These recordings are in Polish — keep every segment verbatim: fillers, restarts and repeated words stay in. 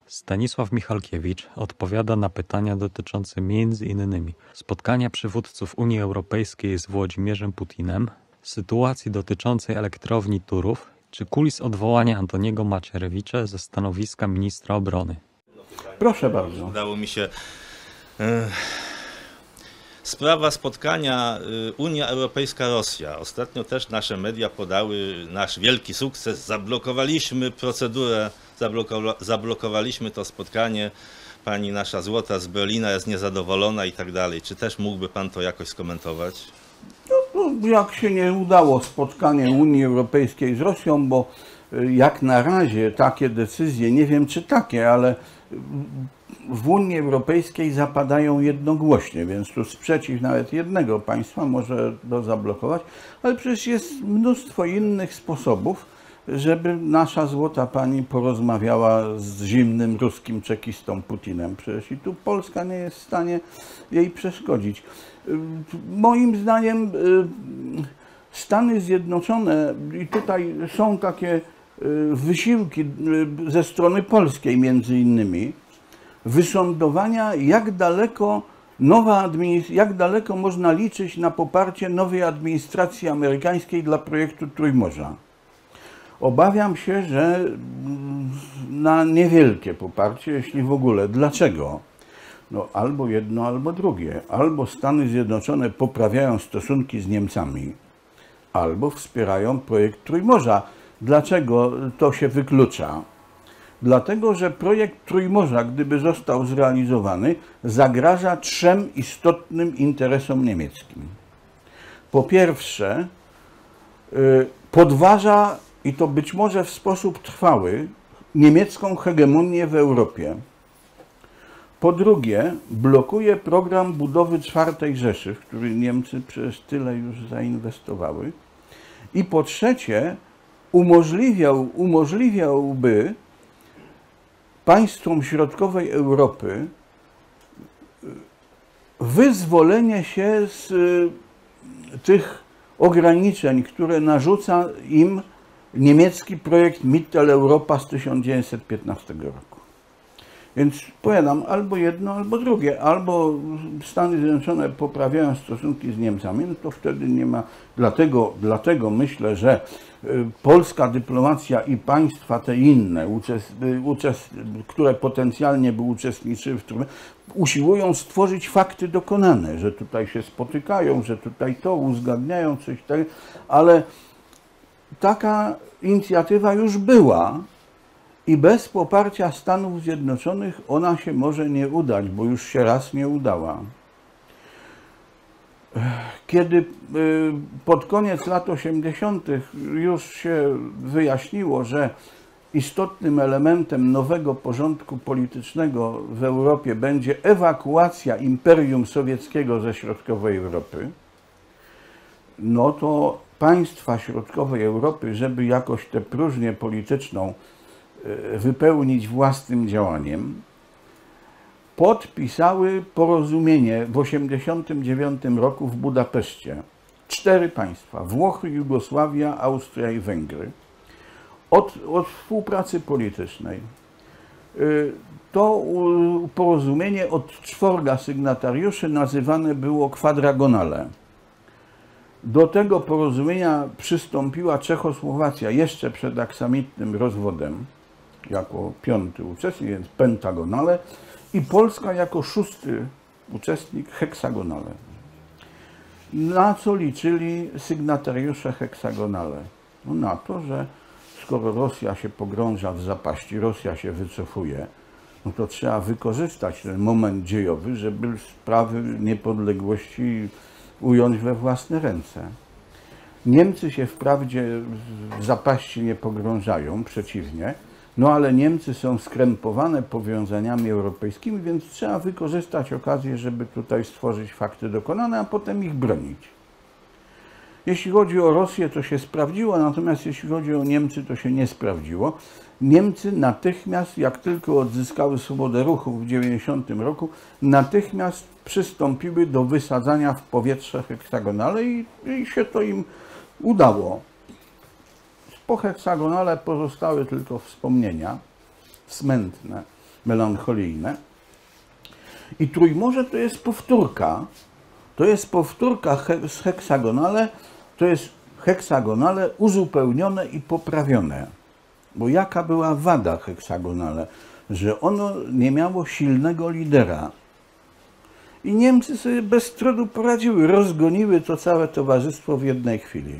Stanisław Michalkiewicz odpowiada na pytania dotyczące między innymi spotkania przywódców Unii Europejskiej z Włodzimierzem Putinem, sytuacji dotyczącej elektrowni Turów, czy kulis odwołania Antoniego Macierewicza ze stanowiska ministra obrony. Proszę bardzo. Udało mi się... Sprawa spotkania Unia Europejska-Rosja. Ostatnio też nasze media podały nasz wielki sukces. Zablokowaliśmy procedurę, zablokowa zablokowaliśmy to spotkanie. Pani nasza złota z Berlina jest niezadowolona i tak dalej. Czy też mógłby pan to jakoś skomentować? No, no, jak się nie udało spotkanie Unii Europejskiej z Rosją, bo jak na razie takie decyzje, nie wiem czy takie, ale w Unii Europejskiej zapadają jednogłośnie, więc tu sprzeciw nawet jednego państwa może to zablokować, ale przecież jest mnóstwo innych sposobów, żeby nasza złota pani porozmawiała z zimnym ruskim czekistą Putinem. Przecież i tu Polska nie jest w stanie jej przeszkodzić. Moim zdaniem Stany Zjednoczone, i tutaj są takie wysiłki ze strony polskiej między innymi, wysądowania, jak daleko nowa jak daleko można liczyć na poparcie nowej administracji amerykańskiej dla projektu Trójmorza. Obawiam się, że na niewielkie poparcie, jeśli w ogóle. Dlaczego? No, albo jedno, albo drugie. Albo Stany Zjednoczone poprawiają stosunki z Niemcami, albo wspierają projekt Trójmorza. Dlaczego to się wyklucza? Dlatego, że projekt Trójmorza, gdyby został zrealizowany, zagraża trzem istotnym interesom niemieckim. Po pierwsze, podważa, i to być może w sposób trwały, niemiecką hegemonię w Europie. Po drugie, blokuje program budowy czwartej Rzeszy, w który Niemcy przecież tyle już zainwestowały. I po trzecie, umożliwiał, umożliwiałby państwom środkowej Europy wyzwolenie się z tych ograniczeń, które narzuca im niemiecki projekt Mitteleuropa z tysiąc dziewięćset piętnastego roku. Więc powiadam, albo jedno, albo drugie. Albo Stany Zjednoczone poprawiają stosunki z Niemcami, no to wtedy nie ma... Dlatego, dlatego myślę, że polska dyplomacja i państwa te inne, które potencjalnie by uczestniczyły w tym, usiłują stworzyć fakty dokonane, że tutaj się spotykają, że tutaj to uzgadniają, coś takiego, ale taka inicjatywa już była i bez poparcia Stanów Zjednoczonych ona się może nie udać, bo już się raz nie udała. Kiedy pod koniec lat osiemdziesiątych już się wyjaśniło, że istotnym elementem nowego porządku politycznego w Europie będzie ewakuacja Imperium Sowieckiego ze środkowej Europy, no to państwa środkowej Europy, żeby jakoś tę próżnię polityczną wypełnić własnym działaniem, podpisały porozumienie w tysiąc dziewięćset osiemdziesiątym dziewiątym roku w Budapeszcie. Cztery państwa, Włochy, Jugosławia, Austria i Węgry, od, od współpracy politycznej. To porozumienie od czworga sygnatariuszy nazywane było quadragonale. Do tego porozumienia przystąpiła Czechosłowacja jeszcze przed aksamitnym rozwodem, jako piąty uczestnik, więc pentagonale, i Polska jako szósty uczestnik heksagonale. Na co liczyli sygnatariusze heksagonale? No na to, że skoro Rosja się pogrąża w zapaści, Rosja się wycofuje, no to trzeba wykorzystać ten moment dziejowy, żeby sprawy niepodległości ująć we własne ręce. Niemcy się wprawdzie w zapaści nie pogrążają, przeciwnie, no ale Niemcy są skrępowane powiązaniami europejskimi, więc trzeba wykorzystać okazję, żeby tutaj stworzyć fakty dokonane, a potem ich bronić. Jeśli chodzi o Rosję, to się sprawdziło, natomiast jeśli chodzi o Niemcy, to się nie sprawdziło. Niemcy natychmiast, jak tylko odzyskały swobodę ruchu w tysiąc dziewięćset dziewięćdziesiątym roku, natychmiast przystąpiły do wysadzania w powietrze heksagonale i, i się to im udało. Po heksagonale pozostały tylko wspomnienia smętne. melancholijne. I Trójmorze to jest powtórka, to jest powtórka he z heksagonale, to jest heksagonale uzupełnione i poprawione. Bo jaka była wada heksagonale? Że ono nie miało silnego lidera. I Niemcy sobie bez trudu poradziły, rozgoniły to całe towarzystwo w jednej chwili.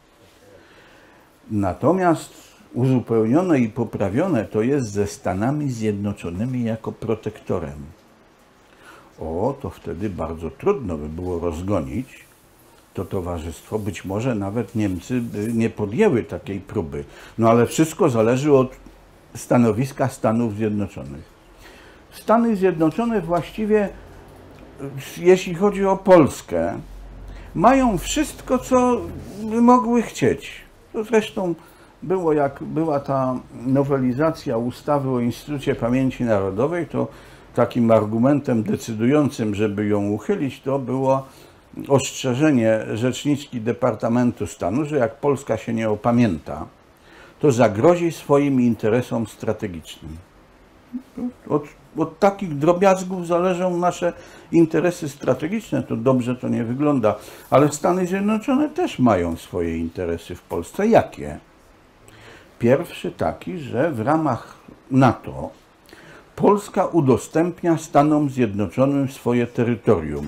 Natomiast uzupełnione i poprawione to jest ze Stanami Zjednoczonymi jako protektorem. O, to wtedy bardzo trudno by było rozgonić to towarzystwo. Być może nawet Niemcy nie podjęły takiej próby. No ale wszystko zależy od stanowiska Stanów Zjednoczonych. Stany Zjednoczone właściwie, jeśli chodzi o Polskę, mają wszystko, co by mogły chcieć. To zresztą było, jak była ta nowelizacja ustawy o Instytucie Pamięci Narodowej, to takim argumentem decydującym, żeby ją uchylić, to było ostrzeżenie rzeczniczki Departamentu Stanu, że jak Polska się nie opamięta, to zagrozi swoim interesom strategicznym. Od, od takich drobiazgów zależą nasze interesy strategiczne. To dobrze to nie wygląda, ale Stany Zjednoczone też mają swoje interesy w Polsce. Jakie? Pierwszy taki, że w ramach NATO Polska udostępnia Stanom Zjednoczonym swoje terytorium.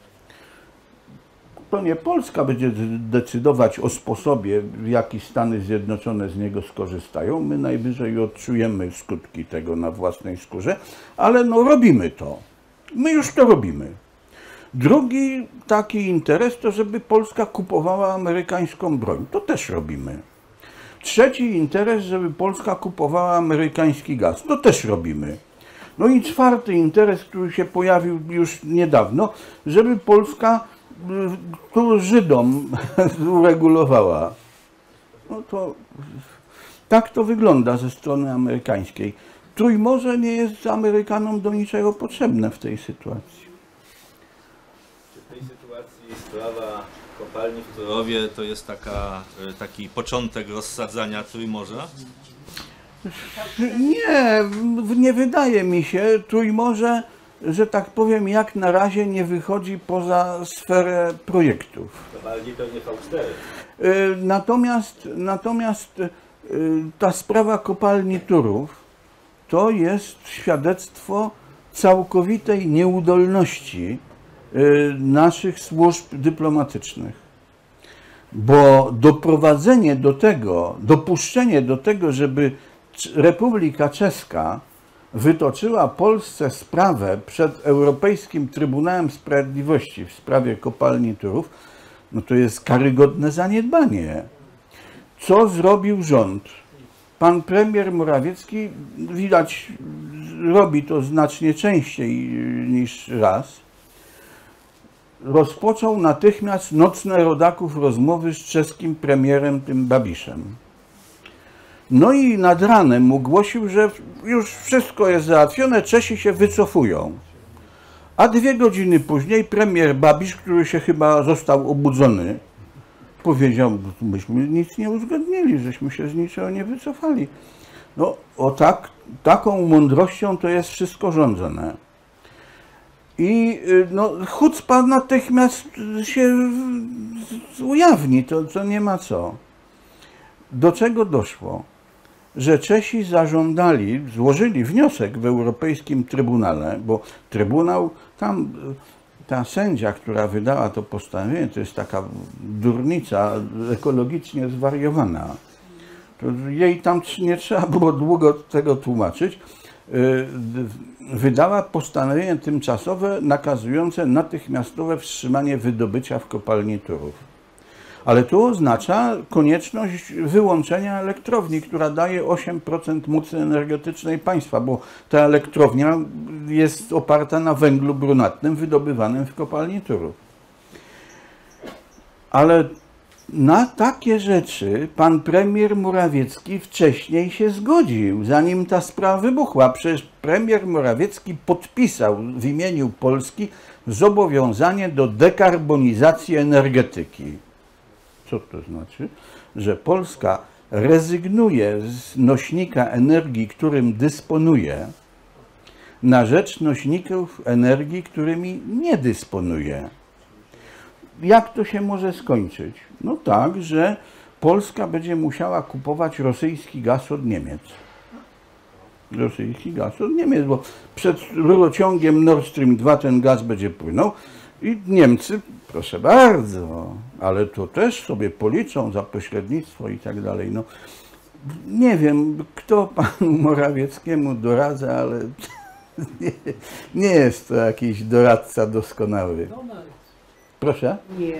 To nie Polska będzie decydować o sposobie, w jaki Stany Zjednoczone z niego skorzystają. My najwyżej odczujemy skutki tego na własnej skórze, ale no robimy to. My już to robimy. Drugi taki interes to, żeby Polska kupowała amerykańską broń. To też robimy. Trzeci interes, żeby Polska kupowała amerykański gaz. To też robimy. No i czwarty interes, który się pojawił już niedawno, żeby Polska tu Żydom uregulowała. No to tak to wygląda ze strony amerykańskiej. Trójmorze nie jest Amerykanom do niczego potrzebne w tej sytuacji. Czy w tej sytuacji sprawa kopalni w Turowie to jest taka, taki początek rozsadzania Trójmorza? Nie, nie wydaje mi się. Trójmorze, że tak powiem, jak na razie nie wychodzi poza sferę projektów. Kopalni pewnie V cztery. Natomiast, natomiast ta sprawa kopalni Turów to jest świadectwo całkowitej nieudolności naszych służb dyplomatycznych. Bo doprowadzenie do tego, dopuszczenie do tego, żeby Republika Czeska wytoczyła Polsce sprawę przed Europejskim Trybunałem Sprawiedliwości w sprawie kopalni Turów, no to jest karygodne zaniedbanie. Co zrobił rząd? Pan premier Morawiecki, widać, robi to znacznie częściej niż raz, rozpoczął natychmiast nocne rodaków rozmowy z czeskim premierem, tym Babiszem. No i nad ranem ogłosił, że już wszystko jest załatwione, Czesi się wycofują. A dwie godziny później premier Babisz, który się chyba został obudzony, powiedział, myśmy nic nie uzgodnili, żeśmy się z niczego nie wycofali. No o tak, taką mądrością to jest wszystko rządzone. I no, chucpa natychmiast się ujawni, to, to nie ma co. Do czego doszło? Że Czesi zażądali, złożyli wniosek w Europejskim Trybunale, bo Trybunał, tam ta sędzia, która wydała to postanowienie, to jest taka durnica ekologicznie zwariowana. To jej tam nie trzeba było długo tego tłumaczyć. Wydała postanowienie tymczasowe nakazujące natychmiastowe wstrzymanie wydobycia w kopalni Turów. Ale to oznacza konieczność wyłączenia elektrowni, która daje osiem procent mocy energetycznej państwa, bo ta elektrownia jest oparta na węglu brunatnym wydobywanym w kopalni Turów. Ale na takie rzeczy pan premier Morawiecki wcześniej się zgodził, zanim ta sprawa wybuchła. Przecież premier Morawiecki podpisał w imieniu Polski zobowiązanie do dekarbonizacji energetyki. Co to znaczy? Że Polska rezygnuje z nośnika energii, którym dysponuje, na rzecz nośników energii, którymi nie dysponuje. Jak to się może skończyć? No tak, że Polska będzie musiała kupować rosyjski gaz od Niemiec. Rosyjski gaz od Niemiec, bo przed rurociągiem Nord Stream dwa ten gaz będzie płynął i Niemcy, proszę bardzo, ale to też sobie policzą za pośrednictwo i tak dalej. No, nie wiem, kto panu Morawieckiemu doradza, ale nie, nie jest to jakiś doradca doskonały. Proszę? Nie.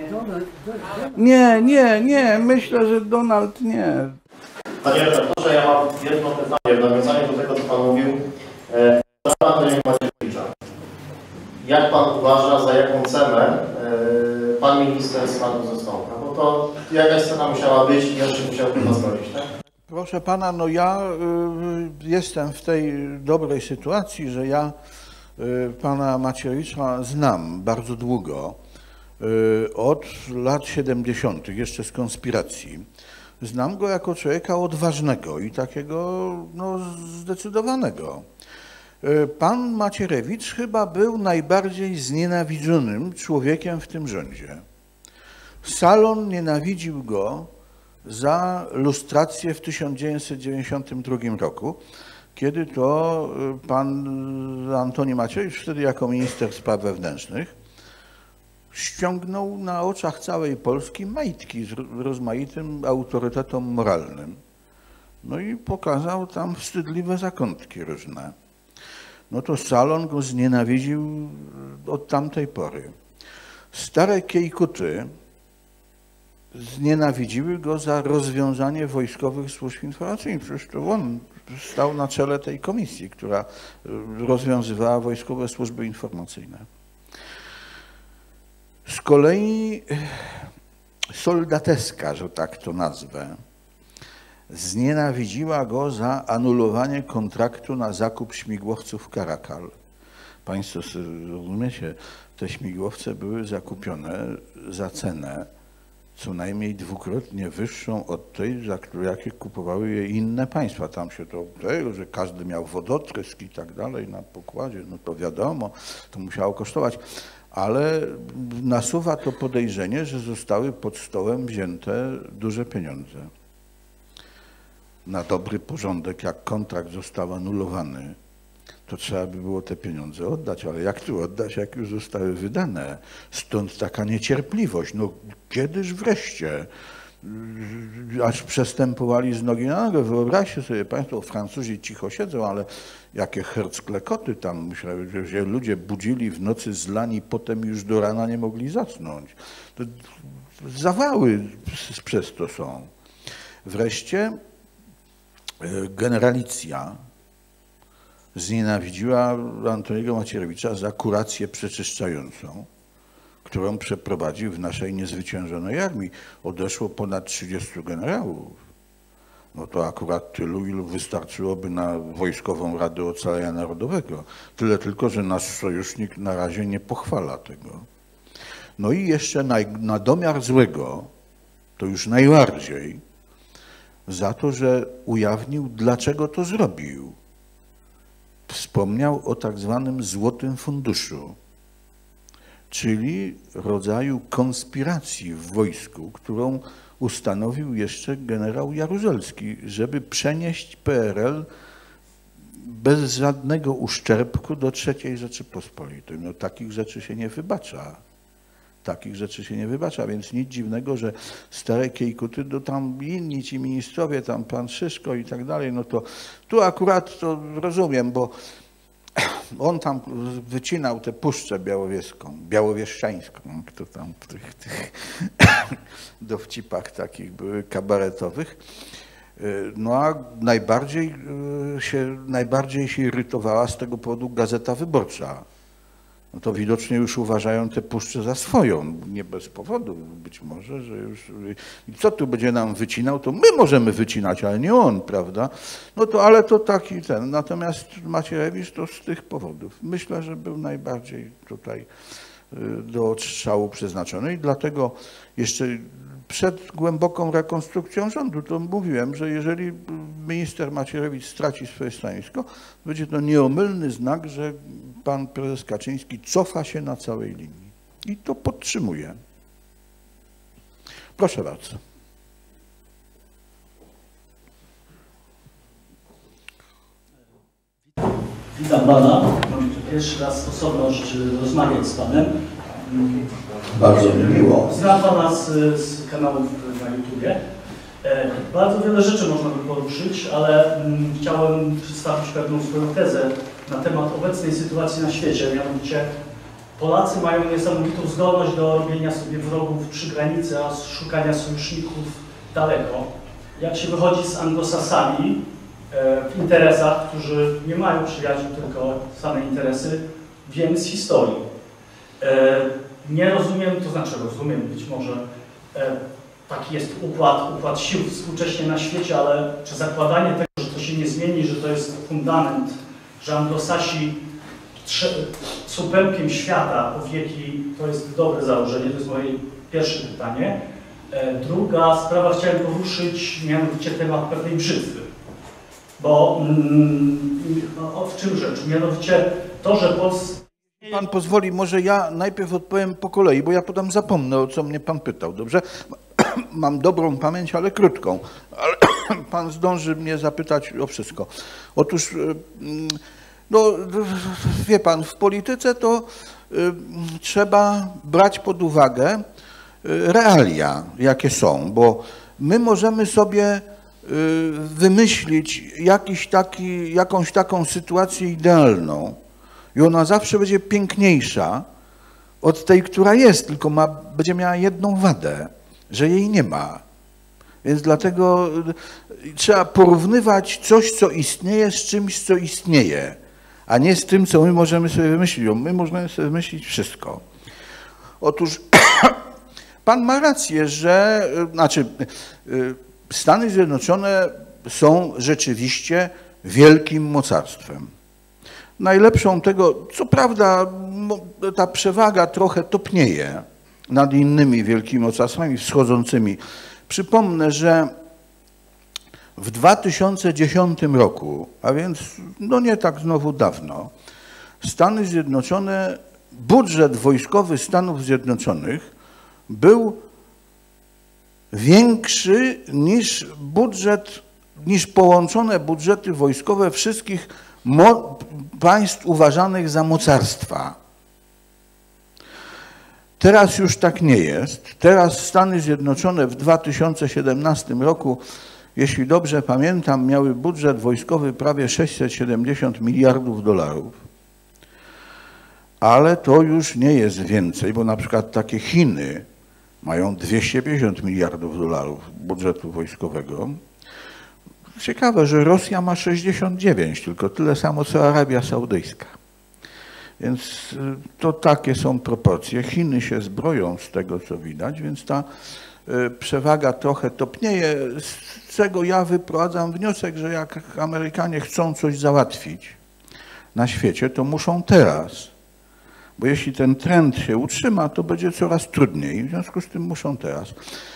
Nie, nie, nie, myślę, że Donald nie. Panie redaktorze, ja mam jedno pytanie w nawiązaniu do tego, co Pan mówił. E, Pana Antoniego Macierewicza. Jak Pan uważa, za jaką cenę e, Pan minister spadł ze stołka? Bo to jakaś cena musiała być i jeszcze musiał Pan zgodzić, tak? Proszę pana, no ja y, jestem w tej dobrej sytuacji, że ja y, pana Macierewicza znam bardzo długo, y, od lat siedemdziesiątych, jeszcze z konspiracji. Znam go jako człowieka odważnego i takiego no, zdecydowanego. Y, pan Macierewicz chyba był najbardziej znienawidzonym człowiekiem w tym rządzie. Salon nienawidził go za lustrację w tysiąc dziewięćset dziewięćdziesiątym drugim roku, kiedy to pan Antoni Macierewicz, wtedy jako minister spraw wewnętrznych, ściągnął na oczach całej Polski majtki z rozmaitym autorytetom moralnym. No i pokazał tam wstydliwe zakątki różne. No to Salon go znienawidził od tamtej pory. Stare kiejkuty znienawidziły go za rozwiązanie wojskowych służb informacyjnych. Przecież to on stał na czele tej komisji, która rozwiązywała wojskowe służby informacyjne. Z kolei soldateska, że tak to nazwę, znienawidziła go za anulowanie kontraktu na zakup śmigłowców Caracal. Państwo rozumiecie, te śmigłowce były zakupione za cenę co najmniej dwukrotnie wyższą od tej, za którą jakie kupowały je inne państwa. Tam się to, że każdy miał wodotrysk i tak dalej na pokładzie, no to wiadomo, to musiało kosztować. Ale nasuwa to podejrzenie, że zostały pod stołem wzięte duże pieniądze. Na dobry porządek, jak kontrakt został anulowany, to trzeba by było te pieniądze oddać, ale jak tu oddać, jak już zostały wydane? Stąd taka niecierpliwość. No kiedyś wreszcie, aż przestępowali z nogi na nogę. Wyobraźcie sobie państwo, Francuzi cicho siedzą, ale jakie hercklekoty tam, myślałem, że ludzie budzili w nocy zlani, potem już do rana nie mogli zasnąć. To zawały przez to są. Wreszcie generalicja znienawidziła Antoniego Macierewicza za kurację przeczyszczającą, którą przeprowadził w naszej niezwyciężonej armii. Odeszło ponad trzydziestu generałów. No to akurat tylu, ilu wystarczyłoby na Wojskową Radę Ocalenia Narodowego. Tyle tylko, że nasz sojusznik na razie nie pochwala tego. No i jeszcze na, na domiar złego, to już najbardziej, za to, że ujawnił, dlaczego to zrobił. Wspomniał o tak zwanym Złotym Funduszu, czyli rodzaju konspiracji w wojsku, którą ustanowił jeszcze generał Jaruzelski, żeby przenieść P R L bez żadnego uszczerbku do trzeciej Rzeczypospolitej. No takich rzeczy się nie wybacza. Takich rzeczy się nie wybacza, więc nic dziwnego, że stare kiejkuty, no tam inni ci ministrowie, tam pan Szyszko i tak dalej, no to tu akurat to rozumiem, bo on tam wycinał tę puszczę białowieską, białowieszczańską, kto tam w tych, tych dowcipach takich były kabaretowych. No a najbardziej się, najbardziej się irytowała z tego powodu Gazeta Wyborcza. No to widocznie już uważają tę puszczę za swoją, nie bez powodu być może, że już co tu będzie nam wycinał, to my możemy wycinać, ale nie on, prawda? No to ale to taki ten, natomiast Macierewicz to z tych powodów. Myślę, że był najbardziej tutaj do odstrzału przeznaczony i dlatego jeszcze przed głęboką rekonstrukcją rządu. To mówiłem, że jeżeli minister Macierewicz straci swoje stanowisko, będzie to nieomylny znak, że pan prezes Kaczyński cofa się na całej linii. I to podtrzymuje. Proszę bardzo. Witam pana. Mam pierwszy raz sposobność rozmawiać z panem. Bardzo mi miło. Znam pana z, z kanałów na YouTubie. E, bardzo wiele rzeczy można by poruszyć, ale mm, chciałem przedstawić pewną swoją tezę na temat obecnej sytuacji na świecie. Mianowicie Polacy mają niesamowitą zdolność do robienia sobie wrogów przy granicy, a szukania sojuszników daleko. Jak się wychodzi z anglosasami e, w interesach, którzy nie mają przyjaciół, tylko same interesy, wiem z historii. E, Nie rozumiem, to znaczy rozumiem być może, e, taki jest układ, układ sił współcześnie na świecie, ale czy zakładanie tego, że to się nie zmieni, że to jest fundament, że Anglosasi są pępkiem świata po wieki, to jest dobre założenie, to jest moje pierwsze pytanie. E, druga sprawa chciałem poruszyć, mianowicie temat pewnej brzytwy. Bo mm, o, w czym rzecz? Mianowicie to, że Polscy... Pan pozwoli, może ja najpierw odpowiem po kolei, bo ja potem zapomnę, o co mnie pan pytał, dobrze? Mam dobrą pamięć, ale krótką, ale pan zdąży mnie zapytać o wszystko. Otóż, no, wie pan, w polityce to trzeba brać pod uwagę realia, jakie są, bo my możemy sobie wymyślić jakiś taki, jakąś taką sytuację idealną, i ona zawsze będzie piękniejsza od tej, która jest, tylko ma, będzie miała jedną wadę, że jej nie ma. Więc dlatego trzeba porównywać coś, co istnieje, z czymś, co istnieje, a nie z tym, co my możemy sobie wymyślić. My możemy sobie wymyślić wszystko. Otóż pan ma rację, że znaczy, Stany Zjednoczone są rzeczywiście wielkim mocarstwem. Najlepszą tego, co prawda ta przewaga trochę topnieje nad innymi wielkimi mocarstwami wschodzącymi. Przypomnę, że w dwa tysiące dziesiątym roku, a więc no nie tak znowu dawno, Stany Zjednoczone, budżet wojskowy Stanów Zjednoczonych był większy niż budżet, niż połączone budżety wojskowe wszystkich państw uważanych za mocarstwa. Teraz już tak nie jest. Teraz Stany Zjednoczone w dwa tysiące siedemnastym roku, jeśli dobrze pamiętam, miały budżet wojskowy prawie sześćset siedemdziesiąt miliardów dolarów. Ale to już nie jest więcej, bo na przykład takie Chiny mają dwieście pięćdziesiąt miliardów dolarów budżetu wojskowego. Ciekawe, że Rosja ma sześćdziesiąt dziewięć, tylko tyle samo co Arabia Saudyjska. Więc to takie są proporcje. Chiny się zbroją z tego, co widać, więc ta przewaga trochę topnieje, z czego ja wyprowadzam wniosek, że jak Amerykanie chcą coś załatwić na świecie, to muszą teraz. Bo jeśli ten trend się utrzyma, to będzie coraz trudniej. W związku z tym muszą teraz.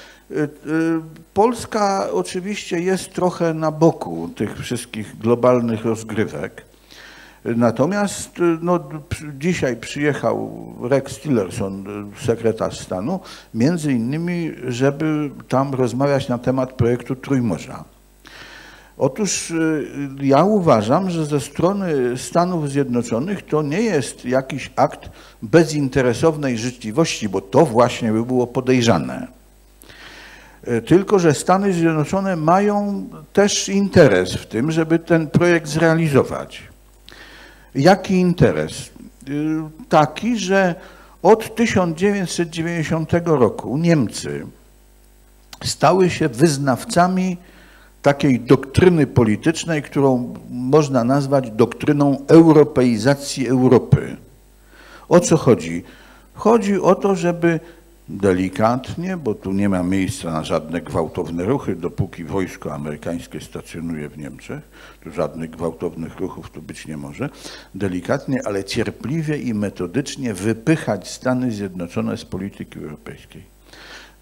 Polska oczywiście jest trochę na boku tych wszystkich globalnych rozgrywek. Natomiast no, dzisiaj przyjechał Rex Tillerson, sekretarz stanu, między innymi, żeby tam rozmawiać na temat projektu Trójmorza. Otóż ja uważam, że ze strony Stanów Zjednoczonych to nie jest jakiś akt bezinteresownej życzliwości, bo to właśnie by było podejrzane. Tylko że Stany Zjednoczone mają też interes w tym, żeby ten projekt zrealizować. Jaki interes? Taki, że od tysiąc dziewięćset dziewięćdziesiątego roku Niemcy stały się wyznawcami takiej doktryny politycznej, którą można nazwać doktryną europeizacji Europy. O co chodzi? Chodzi o to, żeby delikatnie, bo tu nie ma miejsca na żadne gwałtowne ruchy, dopóki wojsko amerykańskie stacjonuje w Niemczech, tu żadnych gwałtownych ruchów tu być nie może, delikatnie, ale cierpliwie i metodycznie wypychać Stany Zjednoczone z polityki europejskiej.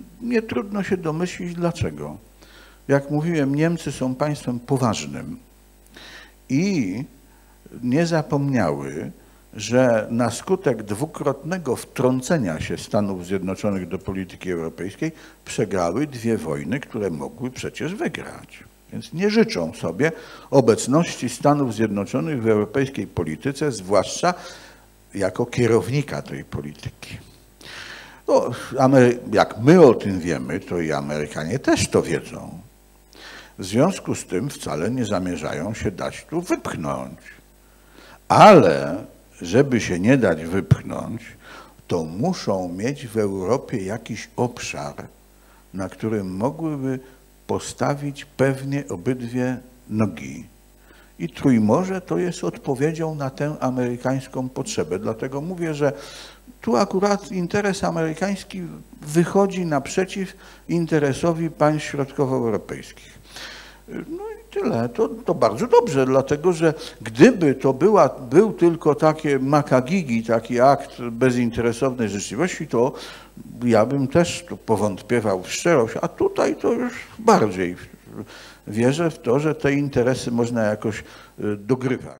Nie trudno się domyślić dlaczego. Jak mówiłem, Niemcy są państwem poważnym i nie zapomniały, że na skutek dwukrotnego wtrącenia się Stanów Zjednoczonych do polityki europejskiej przegrały dwie wojny, które mogły przecież wygrać. Więc nie życzą sobie obecności Stanów Zjednoczonych w europejskiej polityce, zwłaszcza jako kierownika tej polityki. No, jak my o tym wiemy, to i Amerykanie też to wiedzą. W związku z tym wcale nie zamierzają się dać tu wypchnąć. Ale żeby się nie dać wypchnąć, to muszą mieć w Europie jakiś obszar, na którym mogłyby postawić pewnie obydwie nogi. I Trójmorze to jest odpowiedzią na tę amerykańską potrzebę. Dlatego mówię, że tu akurat interes amerykański wychodzi naprzeciw interesowi państw środkowoeuropejskich. No i tyle. To, to bardzo dobrze, dlatego że gdyby to była, był tylko takie makagigi, taki akt bezinteresownej życzliwości, to ja bym też tu powątpiewał w szczerość, a tutaj to już bardziej wierzę w to, że te interesy można jakoś dogrywać.